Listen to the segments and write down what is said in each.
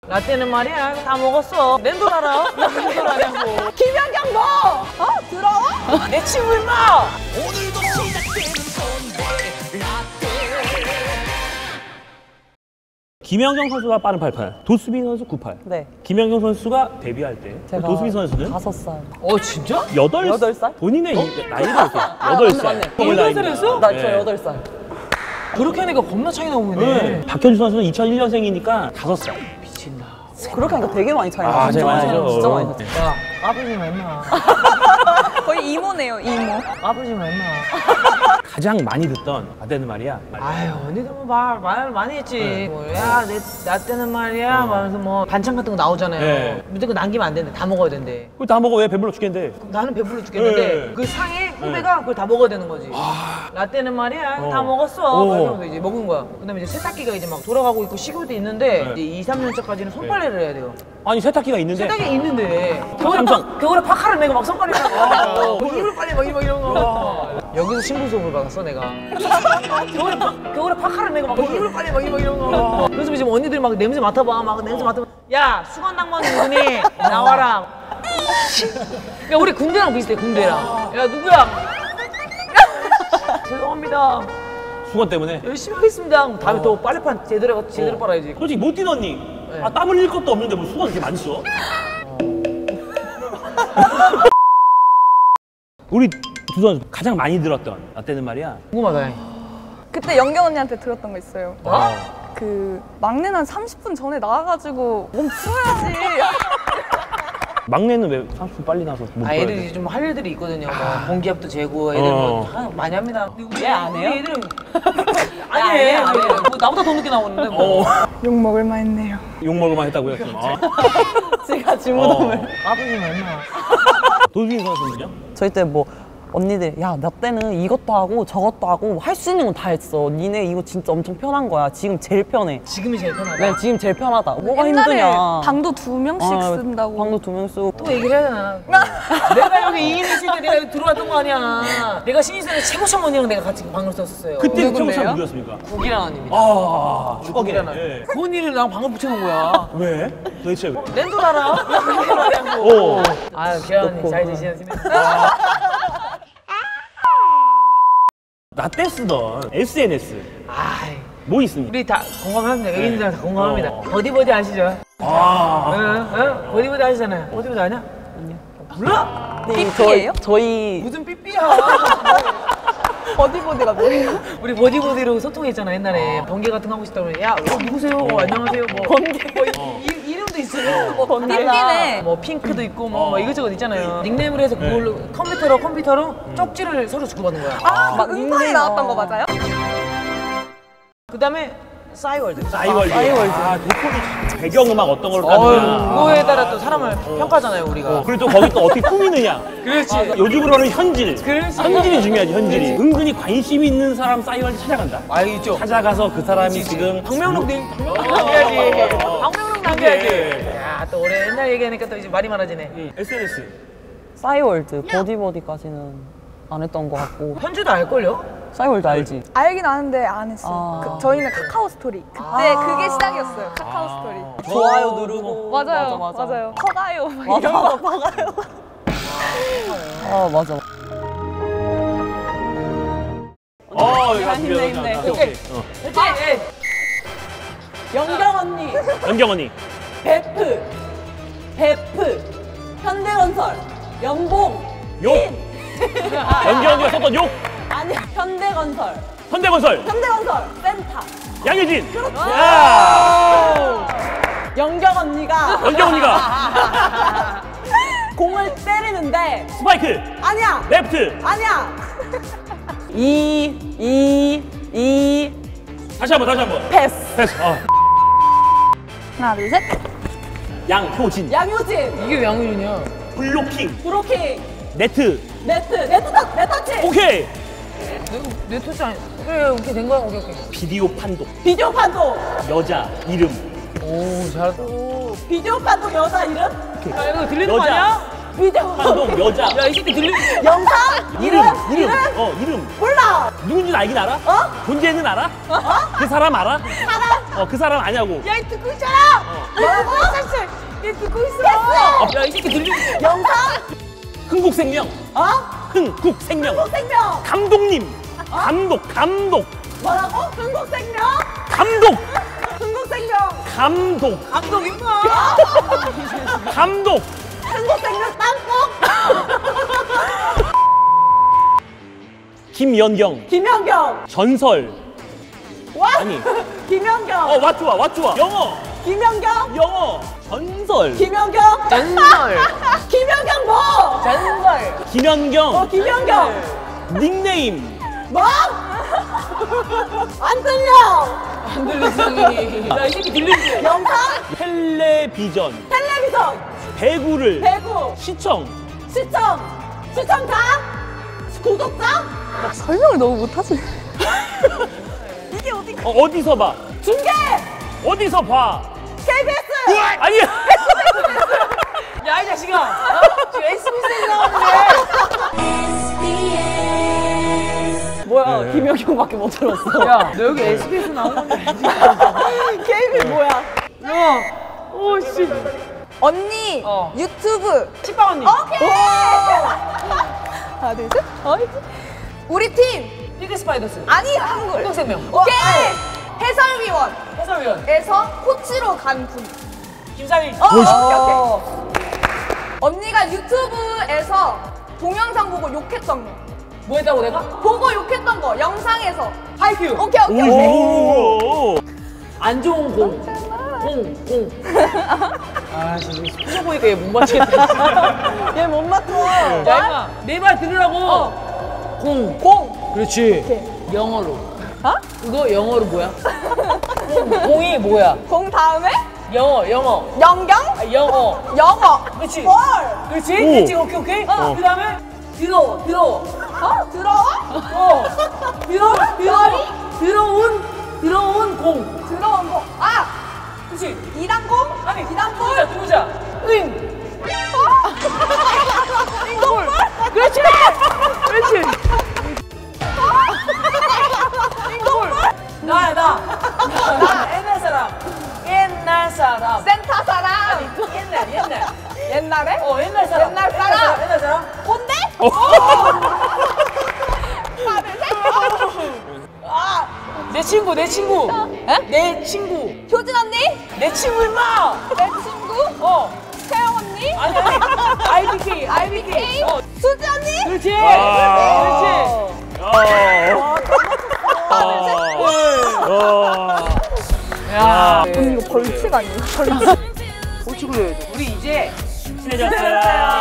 라떼는 말이야 다 먹었어. 낸돌 알아? 낸돌 아냐고. 김연경 너! 들어? 내 친구 임마! 오늘도 시작되는 건데 라떼. 김연경 선수가 빠른 88, 도수빈 선수 98. 네. 김연경 선수가 데뷔할 때 제가 도수빈 선수는 5살. 진짜? 8살? 본인의 나이를 이렇게 8살. 맞네. 8살이었어? 저 네. 8살. 그렇게 하니까 겁나 차이 나오네. 박현주 선수는 2001년생이니까 5살. 미친다. 그렇게 하니까 되게 많이 차이 나요. 제일 많이 나죠. 진짜 많이 나죠. 야, 까불지 마 임마. 거의 이모네요, 이모. 까불지 마 임마. 가장 많이 듣던 라떼는 말이야. 아유, 언니도 뭐 말 많이 했지. 뭐, 야, 나 때는 말이야. 말하면서 뭐 반찬 같은 거 나오잖아요. 네. 무조건 남기면 안 된대. 다 먹어야 된대. 그걸 다 먹어. 왜 배불러 죽겠는데. 나는 배불러 죽겠는데 네. 그 상에 후배가 그걸 다 먹어야 되는 거지. 라떼는 말이야. 다 먹었어. 어. 막 이러면서 이제 먹은 거야. 그다음에 이제 세탁기가 이제 막 돌아가고 있고 식을 때 있는데 네. 이제 2, 3년 차까지는 손빨래를 해야 돼요. 아니 세탁기가 있는데. 세탁기 있는데 삼성. 겨울에 파카를 내고 막 손빨래를 하고 이불 빨래 막 이런 거. 여기서 신부 수업을 받았어 내가. 겨울에 파카를 내고 막 이불 빨래 막 이런 거. 그래서 지금 언니들이 막 냄새 맡아봐. 막 냄새 맡아봐. 야 수건 낭만 누구니? 나와라. 야 우리 군대랑 비슷해 군대랑. 야 누구야? 죄송합니다. 수건 때문에. 열심히 하겠습니다. 다음에 또 빨래판 제대로 빨아야지. 솔직히 못 뛰었니? 네. 아 땀 흘릴 것도 없는데 뭐 수건 이렇게 많이 써? 우리 두 선수 가장 많이 들었던 라떼는 말이야. 궁금하다. 그때 연경 언니한테 들었던 거 있어요. 어? 그 막내는 한 30분 전에 나와가지고 몸 풀어야지. 막내는 왜 30분 빨리 나서 못 봐야 애들이 돼? 좀 할 일들이 있거든요. 뭐 공기압도 재고 애들 뭐 많이 합니다. 얘 안 해요? 우리 애들은 아니 해. 뭐 나보다 더 늦게 나오는데 뭐. 욕 먹을만 했네요. 욕 먹을만 했다고요? 아. 제가 질문하면. 까불지 마 임마. 도수빈 선수는요? 저희 때 뭐 언니들 야 나 때는 이것도 하고 저것도 하고 할 수 있는 건 다 했어. 니네 이거 진짜 엄청 편한 거야. 지금 제일 편해. 지금이 제일 편하다. 네 지금 제일 편하다. 뭐가 옛날에 힘드냐. 방도 2명씩 쓴다고. 방도 2명 쓰고. 또 얘기를 해야 되나? 내가 여기 2인 있을 때 내가 여기 들어왔던 거 아니야. 내가 신입생에 최고참 언니랑 내가 같이 방을 썼었어요. 그때 누군데요? 최고참 누구였습니까? 국이란 언니입니다. 아 추억이네. 국이란 그 언니를 나랑 방을 붙여놓은 거야. 왜? 도대체 왜? 랜돌 알아? 랜돌 아냐고. 오. 아유 기란 언니 잘 지내시네. 라떼 쓰던 SNS 아이. 뭐 있습니까? 우리 다 공감합니다. 여기 있는 사람 다 공감합니다. 어. 버디버디 아시죠? 아 응? 버디버디 아시잖아요. 버디버디 아냐? 몰라? 삐삐예요? 저희 무슨 삐삐야? 버디버디가 뭐예요? 우리 버디버디로 소통했잖아 옛날에. 번개 같은 거 하고 싶다 그러면 야 누구세요? 안녕하세요. 뭐 번개. 뭐 이름도 있어요. 뭐 삐삐네. 뭐 핑크도 있고 뭐 이것저것 있잖아요. 닉네임을 해서 그걸로 컴퓨터로 쪽지를 서로 주고받는 거야. 막 음판이 나왔던 거 맞아요? 그 다음에 싸이월드. 싸이월드. 아 도토리 배경음악 어떤 걸로 어휴, 따느냐. 그거에 따라 또 사람을 평가하잖아요 우리가. 그리고 또 거기 또 어떻게 꾸미느냐. 그렇지. 요즘으로는 현질. 그렇지. 현질이 중요하지 현질이. 은근히 관심 있는 사람 싸이월드 찾아간다. 아 있죠. 찾아가서 그 사람이 지금 박명록 남겨야지. 박명록 남겨야지. 그래. 야, 또 올해 옛날 얘기하니까 또 이제 말이 많아지네. SNS. 싸이월드 버디버디까지는 안 했던 것 같고. 현주도 알걸요? 싸이월드 알지? 알긴 아는데 안 했어요. 아. 저희는 카카오 스토리. 그때 그게 시작이었어요. 카카오 스토리. 좋아요 누르고. 맞아요. 맞아. 맞아요. 커가요. 막 맞아 이런 거. 맞아. 아 맞아. 이거 힘내. 오케이. 그치? 연경 언니, 연경 언니. 베프, 현대건설, 연봉, 욕. 연경 언니가 썼던 욕. 아니야 현대건설, 현대건설. 센터. 양효진. 야. 연경 언니가 연경 언니가 공을 때리는데 스파이크. 아니야, 레프트. 아니야. 다시 한번. 패스. 패스. 하나, 둘, 셋. 양효진. 양효진, 이게 왜 양효진이야? 블로킹. 브로킹, 네트. 네터치, 오케이. 내 토치 아니. 그래, 오케이 된 거야. 오케이. 비디오 판독. 비디오 판독, 여자 이름. 오, 잘했다. 비디오 판독 여자 이름, 야, 이거 들리는 거 여자. 아니야? 비디오 판독 여자. 야, 이 새끼 들리는 영상 이름. 이름. 몰라. 누군지 알긴 알아? 존재는 알아? 그 사람 알아? 그 사람 아냐고. 야, 이 듣고 있잖아. 여러분, 야, 이 새끼 들리지? 영상? 흥국생명. 흥국생명. 흥국생명. 감독님. 감독. 뭐라고? 흥국생명? 감독. 흥국생명. 감독. 감독인가? 감독. 흥국생명 땅콩. 김연경. 김연경. 전설. 와. 아니. 김연경. 왓 좋아. 영어. 김연경. 영어. 전설. 김연경. 전설. 김연경 뭐? 전설. 김연경. 김연경. 닉네임. 뭐? 안 들려. 안 들리지? 야, 이 새끼 들리지? 영상? 텔레비전. 텔레비전. 배구를. 배구. 시청. 시청자. 구독자. 설명을 너무 못하지. 이게 어디? 어디서 봐? 중계. 어디서 봐? KBS. 아니야. 야, 이 자식아. 어? 지금 SBS에 나오는데. 뭐야? 김연경밖에 못 들었어. 야, 너 여기 SBS 나온 건데. KBS 뭐야? 야, 오, 씨. 언니 어. 유튜브. 식빵 언니. 오케이. 하나 둘 셋. 우리 팀. 피그 스파이더스. 아니 한글. 흥국생명. 오케이. 해설위원. 해설위원. 에서 코치로 간 분. 김상일. 오케이. 언니가 유튜브에서 동영상 보고 욕했던 거. 뭐 했다고 내가? 보고 욕했던 거 영상에서. 하이큐. 오케이. 오. 안 좋은 공. 공. 아, 지금 표정 보니까 얘 못 맞추겠다. 얘 못 맞춰. 야, 임마. 내 말 들으라고. 공. 그렇지. 영어로. 어? 그거 영어로 뭐야? 공이 뭐야? 공 다음에 영어. 영경. 아, 영어. 영어. 그렇지. 뭘? 그렇지? 오. 그렇지. 오케이. 그 다음에 들어와. 어? 들어와? 들어온 공. 들어온 거. 아! 그렇지. 이단공? 아니, 이단공? 들어오자. 응. 이걸? 그렇지. 나 옛날 사람. 센터 사람. 옛날. 옛날에? 옛날 사람. 옛날 사람. 옛날 사람. 꼰대? 하나 둘 셋. 내 친구. 에? 내 친구. 효진 언니? 내 친구 임마. 내 친구? 태영 언니? 아니. IBK. IBK? 수지 언니? 그렇지. 야. 언니 이거 벌칙 아니에요? 벌칙을 해야지. 우리 이제 친해졌어요.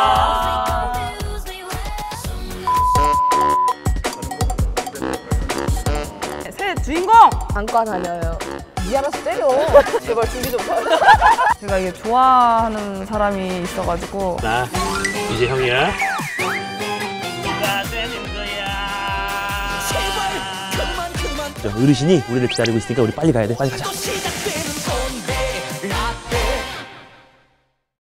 새 주인공. 안과 다녀요. 니 알아서 때려. 제발 준비 좀. 제가 이게 좋아하는 사람이 있어가지고. 나 이제 형이야. 누가 되는 거야? 제발 그만 어르신이 우리를 기다리고 있으니까 우리 빨리 가야 돼. 빨리 가자. 또 시작돼